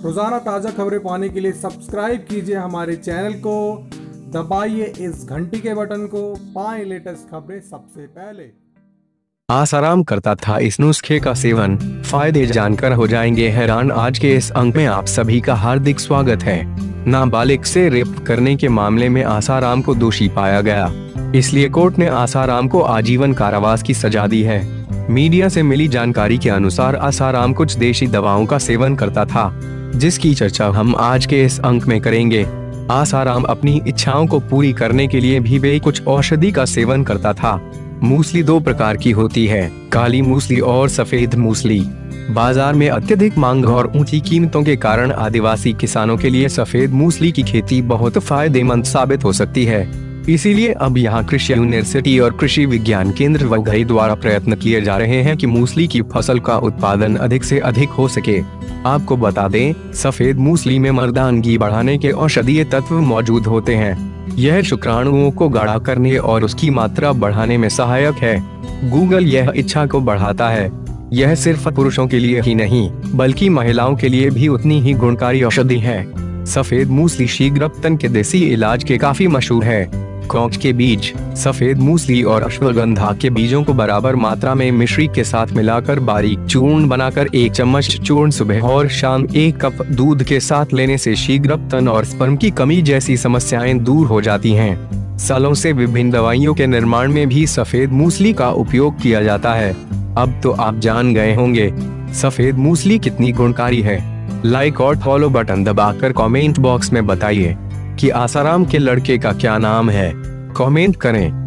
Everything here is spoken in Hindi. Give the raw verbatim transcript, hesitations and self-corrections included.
रोजाना ताज़ा खबरें पाने के लिए सब्सक्राइब कीजिए हमारे चैनल को, दबाइए इस घंटी के बटन को, पाएं लेटेस्ट खबरें सबसे पहले। आसाराम करता था इस नुस्खे का सेवन, फायदे जानकर हो जाएंगे हैरान। आज के इस अंक में आप सभी का हार्दिक स्वागत है। नाबालिग से रेप करने के मामले में आसाराम को दोषी पाया गया, इसलिए कोर्ट ने आसाराम को आजीवन कारावास की सजा दी है। मीडिया से मिली जानकारी के अनुसार आसाराम कुछ देशी दवाओं का सेवन करता था, जिसकी चर्चा हम आज के इस अंक में करेंगे। आसाराम अपनी इच्छाओं को पूरी करने के लिए भी वे कुछ औषधि का सेवन करता था। मूसली दो प्रकार की होती है, काली मूसली और सफेद मूसली। बाजार में अत्यधिक मांग और ऊंची कीमतों के कारण आदिवासी किसानों के लिए सफेद मूसली की खेती बहुत फायदेमंद साबित हो सकती है। इसीलिए अब यहाँ कृषि यूनिवर्सिटी और कृषि विज्ञान केंद्र वघई द्वारा प्रयत्न किए जा रहे हैं कि मूसली की फसल का उत्पादन अधिक से अधिक हो सके। आपको बता दें, सफेद मूसली में मर्दानगी बढ़ाने के औषधीय तत्व मौजूद होते हैं। यह शुक्राणुओं को गाढ़ा करने और उसकी मात्रा बढ़ाने में सहायक है। गूगल यह इच्छा को बढ़ाता है। यह सिर्फ पुरुषों के लिए ही नहीं, बल्कि महिलाओं के लिए भी उतनी ही गुणकारी औषधि है। सफेद मूसली शीघ्रपतन के देसी इलाज के काफी मशहूर है। कौच के बीज, सफेद मूसली और अश्वगंधा के बीजों को बराबर मात्रा में मिश्री के साथ मिलाकर बारीक चूर्ण बनाकर एक चम्मच चूर्ण सुबह और शाम एक कप दूध के साथ लेने से शीघ्रपतन और स्पर्म की कमी जैसी समस्याएं दूर हो जाती हैं। सालों से विभिन्न दवाइयों के निर्माण में भी सफेद मूसली का उपयोग किया जाता है। अब तो आप जान गए होंगे सफेद मूसली कितनी गुणकारी है। लाइक और फॉलो बटन दबाकर कमेंट बॉक्स में बताइए कि आसाराम के लड़के का क्या नाम है। कमेंट करें।